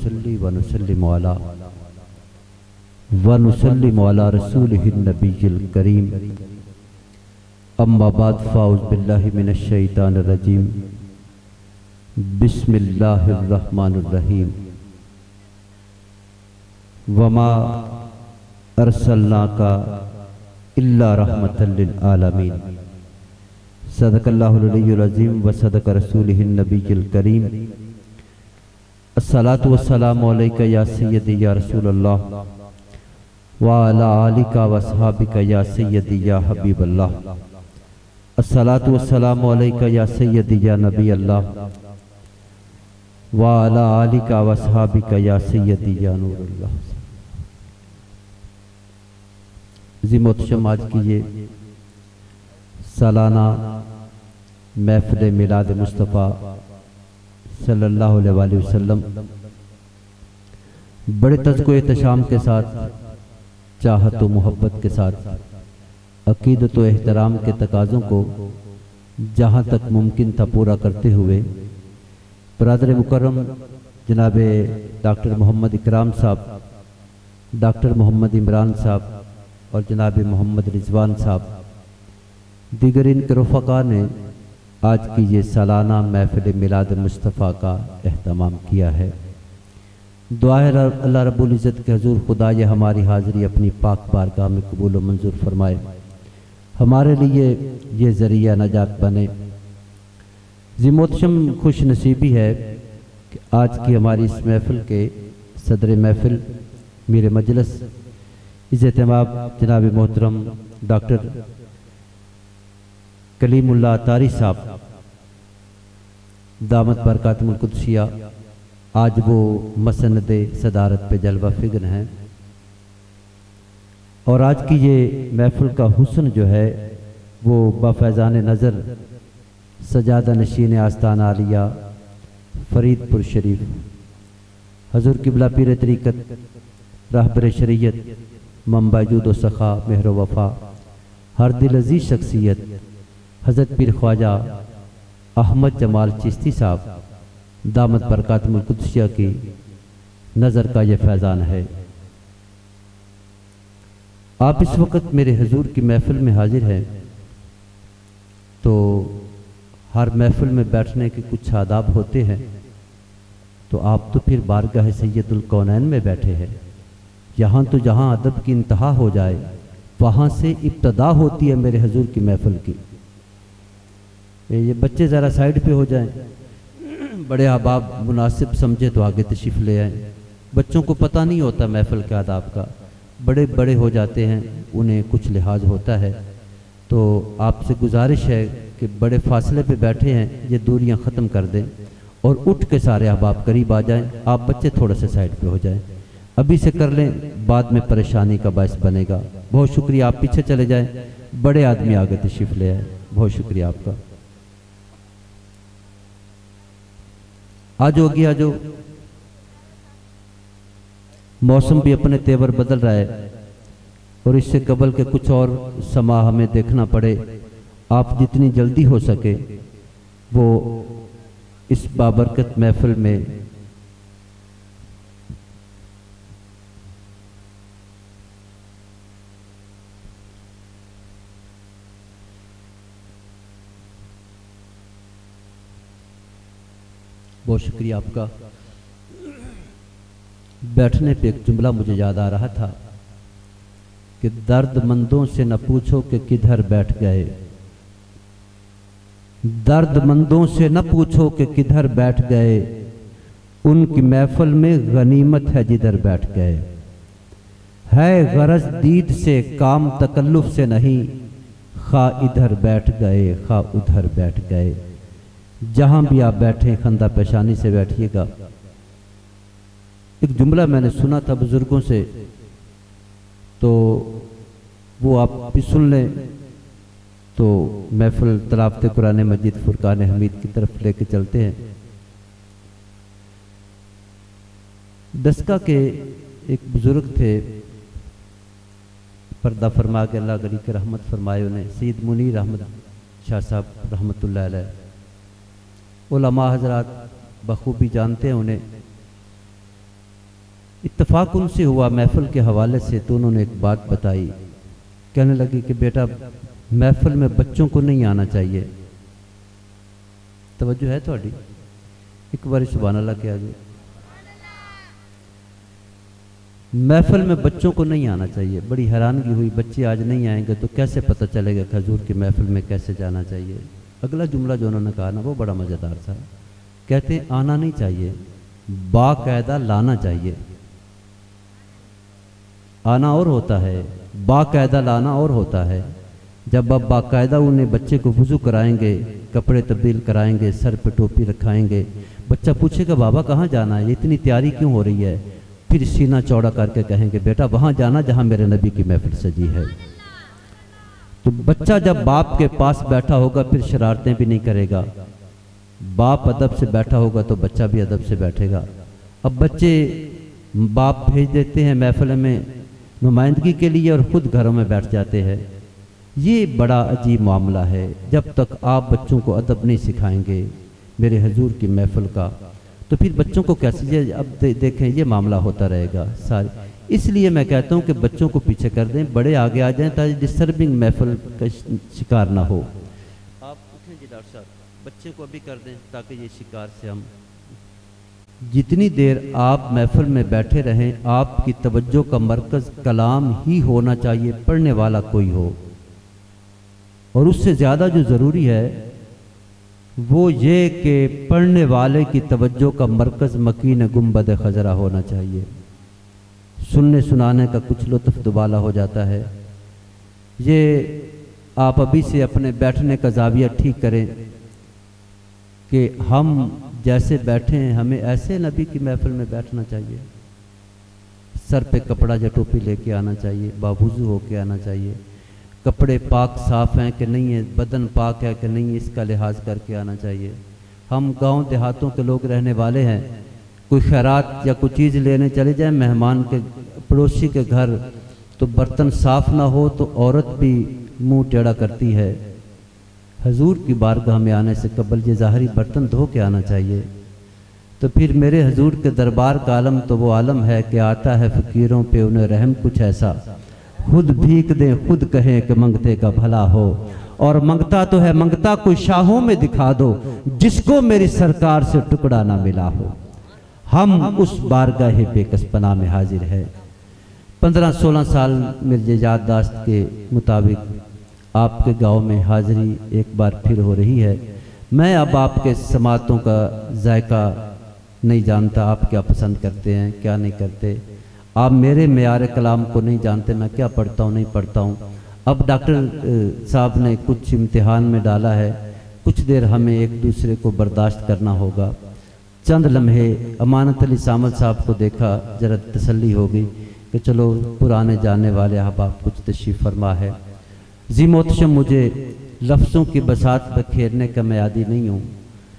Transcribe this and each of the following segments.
नसल्ली व नुसल्लिमु अला रसूलिहिन नबिय्यिल करीम। अम्मा बाद फ़ाउज़ बिल्लाहि मिनश शैतानिर रजीम। बिस्मिल्लाहिर रहमानिर रहीम। वमा अरसलनाका इल्ला रहमतल लिल आलमीन। सदक़ल्लाहुल अलिय्युल अज़ीम व सदक़ रसूलिहिन नबिय्यिल करीम। अस्सलातु वस्सलामु अलैका या सय्यदी या रसूलल्लाह व अला आलिका व अस्हाबिका या सय्यदी या हबीबल्लाह। अस्सलातु वस्सलामु अलैका या सय्यदी या नबी अल्लाह व अला आलिका व अस्हाबिका या सय्यदी या नूरुल्लाह। ज़िमोतशम आज की ये सालाना महफ़िल मिलाद मुस्तफ़ा सल्लल्लाहु अलैहि वसल्लम बड़े तज़्को एहतशाम के साथ, चाहत व मोहब्बत के साथ, अक़ीदत व एहतराम के तकाज़ों को जहाँ तक मुमकिन था पूरा करते हुए बरादर मुकर्रम जनाब डॉक्टर मोहम्मद इकराम साहब, डॉक्टर मोहम्मद इमरान साहब और जनाब मोहम्मद रिजवान साहब, दीगर इनके रफ़क़ा ने आज की ये सालाना महफ़िल मिलाद मुस्तफ़ा का एहतमाम किया है। दुआ है अल्लाह रब्बुल इज़्ज़त के हुज़ूर खुदा ये हमारी हाज़िरी अपनी पाक बारगाह में कबूल व मंजूर फरमाए, हमारे लिए ये ज़रिया नजात बने। ज़िमोतशम खुश नसीबी है कि आज की हमारी इस महफ़िल के सदर महफ़िल मीर मजलिस इज़्ज़तमाब जनाब मोहतरम डॉक्टर कलीमुल्लाह तारी साहब दामत बरकातुल कुद्सिया आज वो मसनद सदारत पे जलवा फिग्र हैं और आज की ये महफिल का हुस्न जो है वो बाफैज़ान नज़र सजादा नशीन आस्तान आलिया फरीदपुर शरीफ हजूर किबला पीर तरीक़त रहबर शरीयत मंबा जूद व सखा मेहर वफ़ा हर दिल अज़ीज़ शख्सियत हज़रत पीर ख्वाजा अहमद जमाल चिश्ती साहब दामत बरकातुल कुद्सिया की नज़र का ये फैज़ान है। आप इस वक्त मेरे हुजूर की महफिल में हाजिर हैं तो हर महफिल में बैठने के कुछ आदाब होते हैं, तो आप तो फिर बारगाह सैयदुल कौनैन में बैठे हैं। यहाँ तो जहाँ अदब की इंतहा हो जाए वहाँ से इब्तदा होती है मेरे हुजूर की महफिल की। ये बच्चे ज़रा साइड पे हो जाएं, बड़े अहबाब मुनासिब समझे तो आगे तशरीफ़ ले आएँ। बच्चों को पता नहीं होता महफिल के आदाब का, बड़े बड़े हो जाते हैं उन्हें कुछ लिहाज होता है। तो आपसे गुजारिश है कि बड़े फासले पे बैठे हैं ये दूरियां ख़त्म कर दें और उठ के सारे अहबाब करीब आ जाएं। आप बच्चे थोड़ा सा साइड पे हो जाएं, अभी से कर लें, बाद में परेशानी का बायस बनेगा। बहुत शुक्रिया, आप पीछे चले जाएं, बड़े आदमी आगे तशरीफ़ ले आए। बहुत शुक्रिया आपका। आज होगी आज मौसम भी अपने तेवर बदल रहा है और इससे कबल के कुछ और समा हमें देखना पड़े। आप जितनी जल्दी हो सके वो इस बाबरकत महफिल में बहुत शुक्रिया आपका। बैठने पे एक जुमला मुझे याद आ रहा था कि दर्दमंदों से न पूछो कि किधर बैठ गए, दर्दमंदों से न पूछो कि किधर बैठ गए, उनकी महफिल में गनीमत है जिधर बैठ गए। है गरज दीद से काम तकल्लुफ से नहीं, खा इधर बैठ गए खा उधर बैठ गए। जहां भी आप बैठे खंदा पेशानी से बैठिएगा। एक जुमला मैंने सुना था बुजुर्गों से, तो वो आप भी सुन लें तो महफिल तलावत कुरान मजीद फुरकान हमीद की तरफ लेके चलते हैं। दस्का के एक बुजुर्ग थे, पर्दा फरमा के अल्लाह गनी के रहमत फरमाए उन्हें, सैयद मुनीर अहमद शाह साहब रहमतुल्लाह अलैह। उलमा हजरात बखूबी जानते हैं उन्हें। इत्तेफाक उनसे हुआ महफिल के हवाले से, तो उन्होंने एक बात बताई। कहने लगी कि बेटा महफिल में बच्चों को नहीं आना चाहिए। तवज्जो है थोड़ी? एक बार सुभान अल्लाह के आगे। महफिल में बच्चों को नहीं आना चाहिए। बड़ी हैरानगी हुई, बच्चे आज नहीं आएंगे तो कैसे पता चलेगा कि हजूर की महफिल में कैसे जाना चाहिए। अगला जुमला जो उन्होंने कहा ना वो बड़ा मज़ेदार था। कहते हैं आना नहीं चाहिए, बाकायदा लाना चाहिए। आना और होता है, बाकायदा लाना और होता है। जब आप बाकायदा उन्हें बच्चे को वुज़ू कराएंगे, कपड़े तब्दील कराएंगे, सर पे टोपी रखाएंगे, बच्चा पूछेगा बाबा कहाँ जाना है, इतनी तैयारी क्यों हो रही है? फिर सीना चौड़ा करके कहेंगे बेटा वहाँ जाना जहाँ मेरे नबी की महफिल सजी है। तो बच्चा जब बाप के पास बैठा होगा फिर शरारतें भी नहीं करेगा। बाप अदब से बैठा होगा तो बच्चा भी अदब से बैठेगा। अब बच्चे बाप भेज देते हैं महफिल में नुमाइंदगी के लिए और खुद घरों में बैठ जाते हैं। ये बड़ा अजीब मामला है। जब तक आप बच्चों को अदब नहीं सिखाएंगे मेरे हजूर की महफिल का, तो फिर बच्चों को कैसे अब देखें ये मामला होता रहेगा सारे। इसलिए मैं कहता हूँ कि बच्चों को पीछे कर दें, बड़े आगे आ जाएं ताकि डिस्टर्बिंग महफिल का शिकार ना हो। आप उठें जी डॉक्टर साहब, बच्चे को अभी कर दें ताकि ये शिकार से हम। जितनी देर आप महफिल में बैठे रहें आपकी तवज्जो का मरकज़ कलाम ही होना चाहिए, पढ़ने वाला कोई हो। और उससे ज़्यादा जो ज़रूरी है वो ये कि पढ़ने वाले की तवज्जो का मरकज़ मकीन गुंबद खजरा होना चाहिए। सुनने सुनाने का कुछ लुत्फ़ दुबाला हो जाता है। ये आप अभी से अपने बैठने का ज़ाविया ठीक करें कि हम जैसे बैठे हैं हमें ऐसे नबी की महफिल में बैठना चाहिए। सर पे कपड़ा या टोपी लेके आना चाहिए, बावुज़ू होके आना चाहिए, कपड़े पाक साफ़ हैं कि नहीं है, बदन पाक है कि नहीं है, इसका लिहाज करके आना चाहिए। हम गांव देहातों के लोग रहने वाले हैं, कोई खैरात या कोई चीज़ लेने चले जाएं मेहमान के पड़ोसी के घर, तो बर्तन साफ़ ना हो तो औरत भी मुंह टेढ़ा करती है। हजूर की बारगाह में आने से कबल ये ज़ाहरी बर्तन धो के आना चाहिए। तो फिर मेरे हजूर के दरबार का आलम तो वो आलम है कि आता है फ़कीरों पे उन्हें रहम कुछ ऐसा, खुद भीख दें खुद कहें कि मंगते का भला हो। और मंगता तो है, मंगता कोई शाहों में दिखा दो जिसको मेरी सरकार से टुकड़ा ना मिला हो। हम उस बारगाह बेकसपना में हाजिर है। 15-16 साल मेरे याददाश्त के मुताबिक आपके गांव में हाजिरी एक बार फिर हो रही है। मैं अब आपके समातों का जायका नहीं जानता, आप क्या पसंद करते हैं क्या नहीं करते। आप मेरे मेयार कलाम को नहीं जानते, मैं क्या पढ़ता हूँ नहीं पढ़ता हूँ। अब डॉक्टर साहब ने कुछ इम्तिहान में डाला है, कुछ देर हमें एक दूसरे को बर्दाश्त करना होगा। चंद लम्हे अमानत अली सामल साहब को देखा, जरा तसल्ली हो गई कि चलो पुराने जाने वाले अहबाब कुछ तशरीफ़ फरमा है। जी मोहतशम, मुझे लफ्ज़ों की बसात पर खेरने का मैं आदी नहीं हूँ।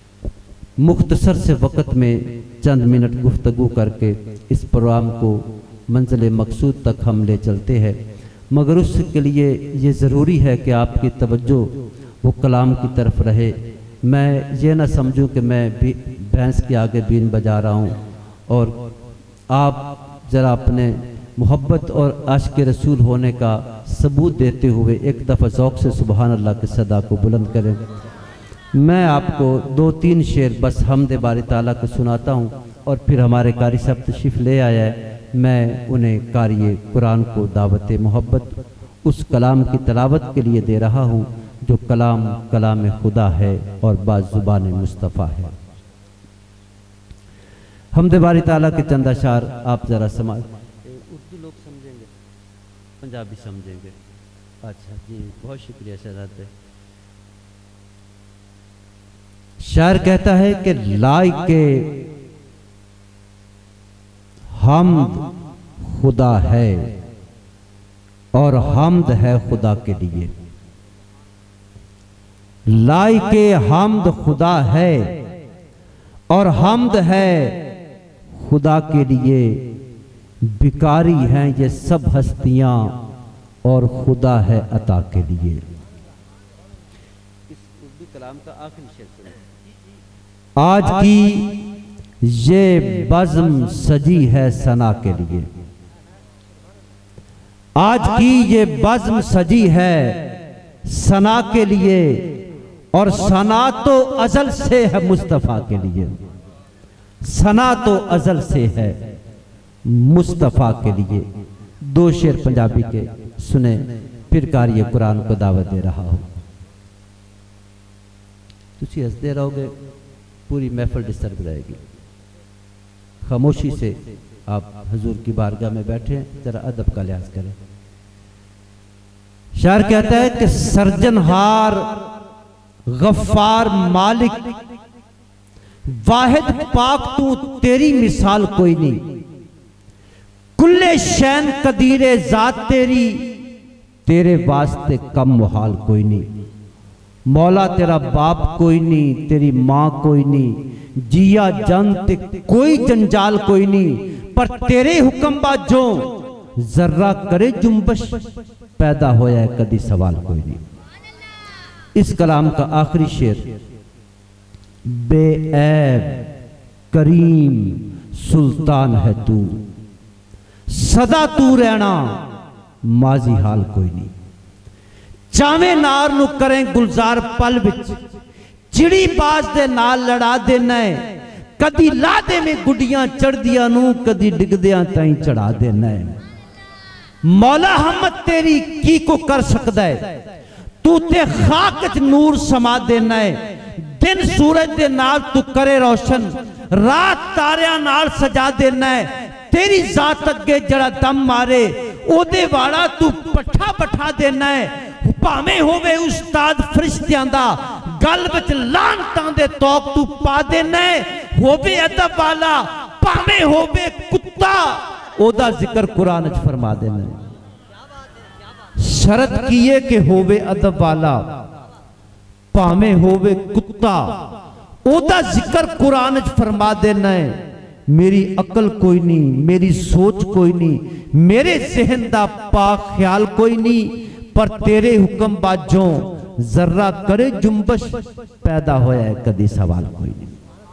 मुख्तसर से वक़्त में चंद मिनट गुफ्तगू करके इस प्रोग्राम को मंजिल मकसूद तक हम ले चलते हैं, मगर उसके लिए ये ज़रूरी है कि आपकी तवज्जो वो कलाम की तरफ रहे। मैं ये ना समझूं कि मैं भैंस के आगे बीन बजा रहा हूँ। और आप ज़रा अपने मोहब्बत और आशिक रसूल होने का सबूत देते हुए एक दफ़ा ज़ौक़ से सुबहान अल्लाह के सदा को बुलंद करें। मैं आपको 2-3 शेर बस हमद बारी ताला को सुनाता हूँ और फिर हमारे कारी साहब तशरीफ़ ले आया है। मैं उन्हें कारी कुरान को दावत मोहब्बत उस कलाम की तलावत के लिए दे रहा हूँ जो कलाम कलाम खुदा है और बाज़ुबान मुस्तफ़ा है। हमद बारी ताला के चंद अशार आप ज़रा समाज। उर्दू लोग समझेंगे, पंजाबी समझेंगे। अच्छा जी, बहुत शुक्रिया शहजादे। शायर कहता है कि लाइके हमद खुदा है और हमद है खुदा के लिए। लाइके हमद खुदा है और हमद है खुदा के लिए। भिखारी हैं ये सब हस्तियां और खुदा है अता के लिए। इस उर्दू कलाम का आखिरी शेर सुनिए। आज की ये बज़्म सजी है सना के लिए। आज की ये बज़्म सजी है सना के लिए, और सना तो अज़ल से है मुस्तफ़ा के लिए। सना तो अज़ल से है मुस्तफ़ा के लिए। दो शेर पंजाबी के सुने, फिर कारी कुरान को दावत दे रहा हूं। तुसी हंसते रहोगे, पूरी महफिल डिस्टर्ब रहेगी। खामोशी से आप हुजूर की बारगाह में बैठे, जरा अदब का लिहाज करें। शायर कहता है कि सर्जनहार गफ्फार मालिक वाहिद पाक तू, तेरी मिसाल कोई नहीं। कुल्ले शैन कदीरे जात तेरी, तेरे वास्ते कम मुहाल कोई नहीं। मौला तेरा बाप कोई नहीं, तेरी मां कोई नहीं, जिया जंत कोई जंजाल कोई नहीं, पर तेरे हुक्म बाजों जर्रा करे जुम्बश, पैदा होया कदी सवाल कोई नहीं। इस कलाम का आखिरी शेर, बेऐब करीम सुल्तान है तू, सदा तू रहना माजी हाल कोई नहीं। चावे नार नु करें गुलजार पल विच, चिड़ी बाज दे नाल लड़ा देना है। कदी लादे में गुडियां चढ़दियां नू, कदी डिगदियां ताई चढ़ा देना है। मौला हमद तेरी की को कर सकदा है, तू ते खाक च नूर समा देना है। दिन सूरज दे नाल तू करे रोशन, रात तारियां नाल सजा देना है। तेरी जात अगे जड़ा दम मारे, ओदे वाला तू पट्ठा पठा देना है। भावें होवे उस्ताद फरिश्तियां दा, गल विच लानतां दे तौक तू पा देना है। होवे अदब वाला, भावें होवे कुत्ता, ओदा जिक्र कुरान च फरमा देना है। शरत कीए कि होवे अदब वाला, भावें होवे कुत्ता, ओदा जिक्र कुरान च फरमा देना है। मेरी अकल कोई नहीं, मेरी सोच कोई नहीं, मेरे जहन दा पाक ख्याल कोई नहीं, पर तेरे हुक्म बाजों जर्रा करे जुम्बश, पैदा होया है कदी सवाल कोई नहीं।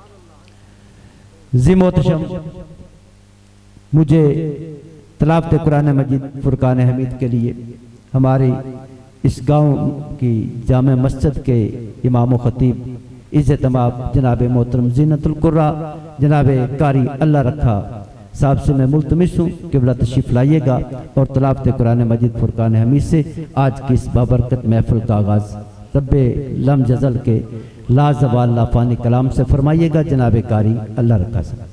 जिमोतशम मुझे तलावत कुरान मजीद फुरकान हमीद के लिए हमारी इस गांव की जामे मस्जिद के इमाम खतीब इज़्ज़त माब जनाब मोहतरम ज़ीनतुल कुर्रा जनाब कारी अल्लाह रखा साहब से मैं मुल्तमिस हूँ कि वला तशरीफ लाइएगा और तलावत कुरान मजीद फुरकान हमीद से आज की इस बाबरकत महफिल का आगाज़ रब्बे लम जज़ल के लाजवाल लाफानी कलाम से फरमाइएगा। जनाब कारी अल्लाह रखा साहब।